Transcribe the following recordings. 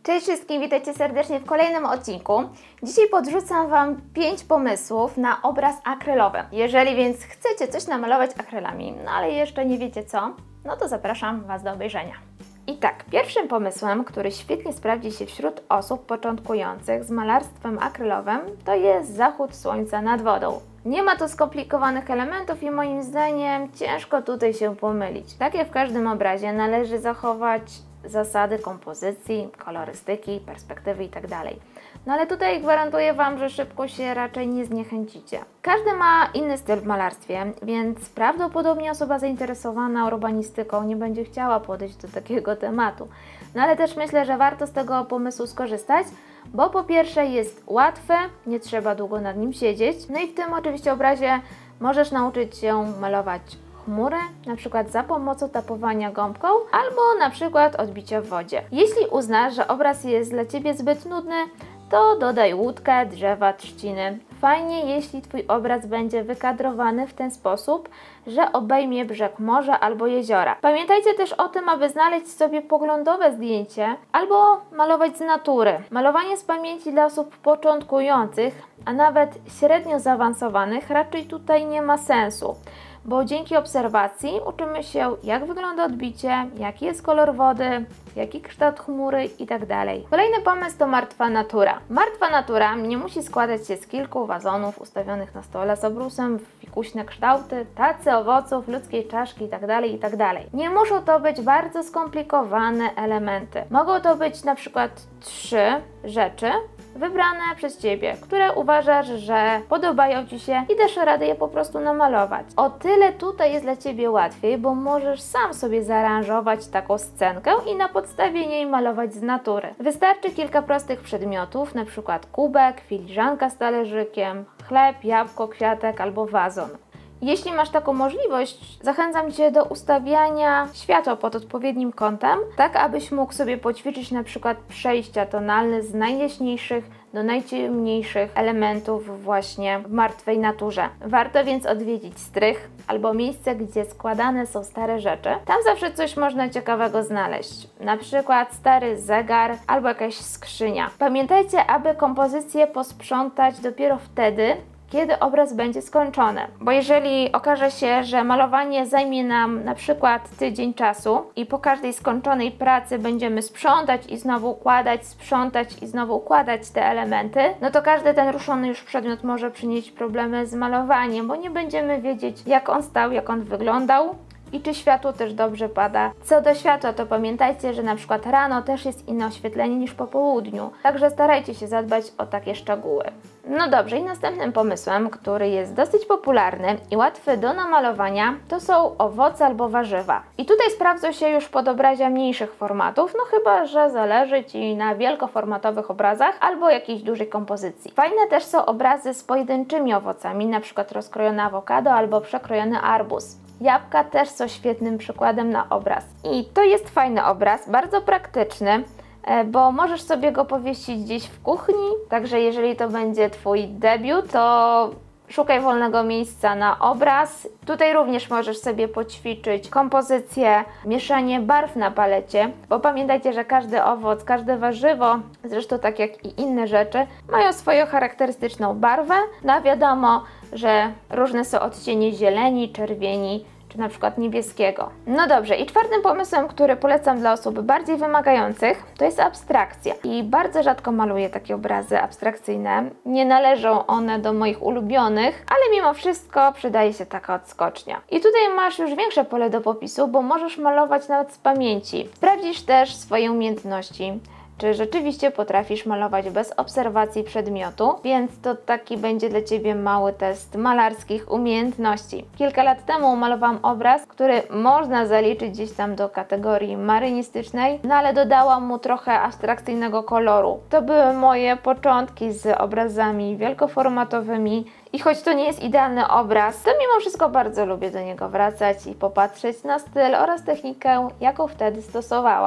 Cześć wszystkim, witajcie serdecznie w kolejnym odcinku. Dzisiaj podrzucam Wam 5 pomysłów na obraz akrylowy. Jeżeli więc chcecie coś namalować akrylami, no ale jeszcze nie wiecie co, no to zapraszam Was do obejrzenia. I tak, pierwszym pomysłem, który świetnie sprawdzi się wśród osób początkujących z malarstwem akrylowym, to jest zachód słońca nad wodą. Nie ma tu skomplikowanych elementów i moim zdaniem ciężko tutaj się pomylić. Tak jak w każdym obrazie należy zachować zasady kompozycji, kolorystyki, perspektywy itd. No ale tutaj gwarantuję Wam, że szybko się raczej nie zniechęcicie. Każdy ma inny styl w malarstwie, więc prawdopodobnie osoba zainteresowana urbanistyką nie będzie chciała podejść do takiego tematu. No ale też myślę, że warto z tego pomysłu skorzystać, bo po pierwsze jest łatwy, nie trzeba długo nad nim siedzieć, no i w tym oczywiście obrazie możesz nauczyć się malować chmury, na przykład za pomocą tapowania gąbką albo na przykład odbicia w wodzie. Jeśli uznasz, że obraz jest dla Ciebie zbyt nudny, to dodaj łódkę, drzewa, trzciny. Fajnie, jeśli Twój obraz będzie wykadrowany w ten sposób, że obejmie brzeg morza albo jeziora. Pamiętajcie też o tym, aby znaleźć sobie poglądowe zdjęcie albo malować z natury. Malowanie z pamięci dla osób początkujących, a nawet średnio zaawansowanych raczej tutaj nie ma sensu, bo dzięki obserwacji uczymy się, jak wygląda odbicie, jaki jest kolor wody, jaki kształt chmury itd. Kolejny pomysł to martwa natura. Martwa natura nie musi składać się z kilku wazonów ustawionych na stole z obrusem, fikuśne kształty, tacy owoców, ludzkiej czaszki itd. Nie muszą to być bardzo skomplikowane elementy. Mogą to być na przykład 3 rzeczy wybrane przez Ciebie, które uważasz, że podobają Ci się i dasz radę je po prostu namalować. O tyle tutaj jest dla Ciebie łatwiej, bo możesz sam sobie zaaranżować taką scenkę i na podstawie niej malować z natury. Wystarczy kilka prostych przedmiotów, na przykład kubek, filiżanka z talerzykiem, chleb, jabłko, kwiatek albo wazon. Jeśli masz taką możliwość, zachęcam Cię do ustawiania światła pod odpowiednim kątem, tak abyś mógł sobie poćwiczyć na przykład przejścia tonalne z najjaśniejszych do najciemniejszych elementów właśnie w martwej naturze. Warto więc odwiedzić strych albo miejsce, gdzie składane są stare rzeczy. Tam zawsze coś można ciekawego znaleźć, na przykład stary zegar albo jakaś skrzynia. Pamiętajcie, aby kompozycję posprzątać dopiero wtedy, kiedy obraz będzie skończony. Bo jeżeli okaże się, że malowanie zajmie nam na przykład tydzień czasu i po każdej skończonej pracy będziemy sprzątać i znowu układać, sprzątać i znowu układać te elementy, no to każdy ten ruszony już przedmiot może przynieść problemy z malowaniem, bo nie będziemy wiedzieć, jak on stał, jak on wyglądał i czy światło też dobrze pada. Co do światła, to pamiętajcie, że na przykład rano też jest inne oświetlenie niż po południu, także starajcie się zadbać o takie szczegóły. No dobrze, i następnym pomysłem, który jest dosyć popularny i łatwy do namalowania, to są owoce albo warzywa. I tutaj sprawdzą się już podobrazia mniejszych formatów, no chyba że zależy Ci na wielkoformatowych obrazach albo jakiejś dużej kompozycji. Fajne też są obrazy z pojedynczymi owocami, na przykład rozkrojone awokado albo przekrojony arbuz. Jabłka też są świetnym przykładem na obraz. I to jest fajny obraz, bardzo praktyczny, bo możesz sobie go powiesić gdzieś w kuchni, także jeżeli to będzie Twój debiut, to szukaj wolnego miejsca na obraz. Tutaj również możesz sobie poćwiczyć kompozycję, mieszanie barw na palecie, bo pamiętajcie, że każdy owoc, każde warzywo, zresztą tak jak i inne rzeczy, mają swoją charakterystyczną barwę. No wiadomo, że różne są odcienie zieleni, czerwieni, czy na przykład niebieskiego. No dobrze, i czwartym pomysłem, który polecam dla osób bardziej wymagających, to jest abstrakcja. I bardzo rzadko maluję takie obrazy abstrakcyjne. Nie należą one do moich ulubionych, ale mimo wszystko przydaje się taka odskocznia. I tutaj masz już większe pole do popisu, bo możesz malować nawet z pamięci. Sprawdzisz też swoje umiejętności, czy rzeczywiście potrafisz malować bez obserwacji przedmiotu, więc to taki będzie dla Ciebie mały test malarskich umiejętności. Kilka lat temu malowałam obraz, który można zaliczyć gdzieś tam do kategorii marynistycznej, no ale dodałam mu trochę abstrakcyjnego koloru. To były moje początki z obrazami wielkoformatowymi i choć to nie jest idealny obraz, to mimo wszystko bardzo lubię do niego wracać i popatrzeć na styl oraz technikę, jaką wtedy stosowałam.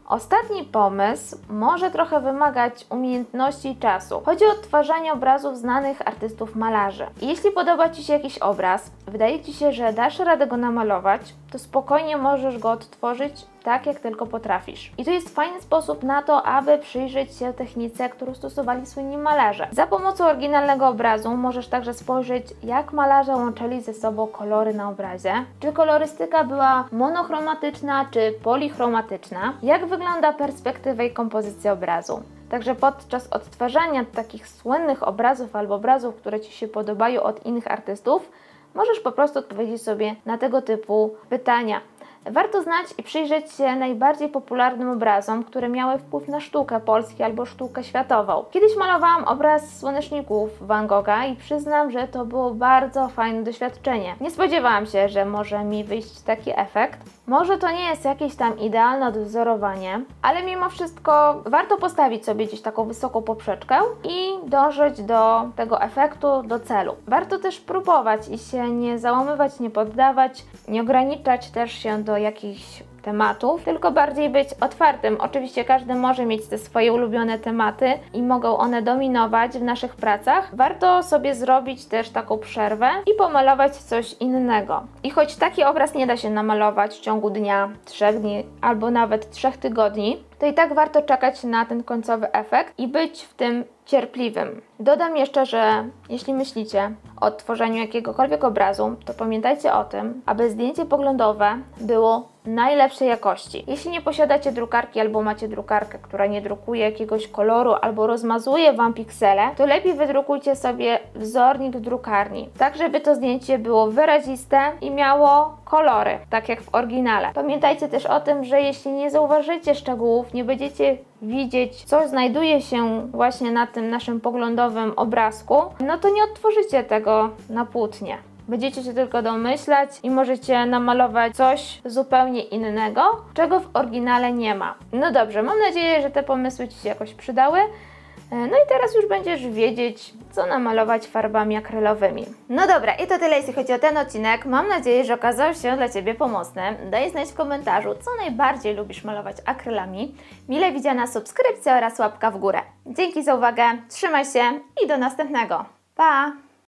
Ostatni pomysł może trochę wymagać umiejętności i czasu. Chodzi o odtwarzanie obrazów znanych artystów malarzy. I jeśli podoba Ci się jakiś obraz, wydaje Ci się, że dasz radę go namalować, to spokojnie możesz go odtworzyć tak, jak tylko potrafisz. I to jest fajny sposób na to, aby przyjrzeć się technice, którą stosowali słynni malarze. Za pomocą oryginalnego obrazu możesz także spojrzeć, jak malarze łączyli ze sobą kolory na obrazie. Czy kolorystyka była monochromatyczna, czy polichromatyczna? Jak wygląda perspektywa i kompozycja obrazu? Także podczas odtwarzania takich słynnych obrazów albo obrazów, które Ci się podobają od innych artystów, możesz po prostu odpowiedzieć sobie na tego typu pytania. Warto znać i przyjrzeć się najbardziej popularnym obrazom, które miały wpływ na sztukę polską albo sztukę światową. Kiedyś malowałam obraz Słoneczników Van Gogha i przyznam, że to było bardzo fajne doświadczenie. Nie spodziewałam się, że może mi wyjść taki efekt. Może to nie jest jakieś tam idealne odwzorowanie, ale mimo wszystko warto postawić sobie gdzieś taką wysoką poprzeczkę i dążyć do tego efektu, do celu. Warto też próbować i się nie załamywać, nie poddawać, nie ograniczać też się do jakichś tematów, tylko bardziej być otwartym. Oczywiście każdy może mieć te swoje ulubione tematy i mogą one dominować w naszych pracach. Warto sobie zrobić też taką przerwę i pomalować coś innego. I choć taki obraz nie da się namalować w ciągu dnia, 3 dni albo nawet 3 tygodni, to i tak warto czekać na ten końcowy efekt i być w tym cierpliwym. Dodam jeszcze, że jeśli myślicie o tworzeniu jakiegokolwiek obrazu, to pamiętajcie o tym, aby zdjęcie poglądowe było najlepszej jakości. Jeśli nie posiadacie drukarki albo macie drukarkę, która nie drukuje jakiegoś koloru albo rozmazuje Wam piksele, to lepiej wydrukujcie sobie wzornik w drukarni, tak żeby to zdjęcie było wyraziste i miało kolory, tak jak w oryginale. Pamiętajcie też o tym, że jeśli nie zauważycie szczegółów, nie będziecie widzieć, co znajduje się właśnie na tym naszym poglądowym obrazku, no to nie odtworzycie tego na płótnie. Będziecie się tylko domyślać i możecie namalować coś zupełnie innego, czego w oryginale nie ma. No dobrze, mam nadzieję, że te pomysły Ci się jakoś przydały. No i teraz już będziesz wiedzieć, co namalować farbami akrylowymi. No dobra, i to tyle, jeśli chodzi o ten odcinek. Mam nadzieję, że okazał się dla Ciebie pomocny. Daj znać w komentarzu, co najbardziej lubisz malować akrylami. Mile widziana subskrypcja oraz łapka w górę. Dzięki za uwagę, trzymaj się i do następnego. Pa!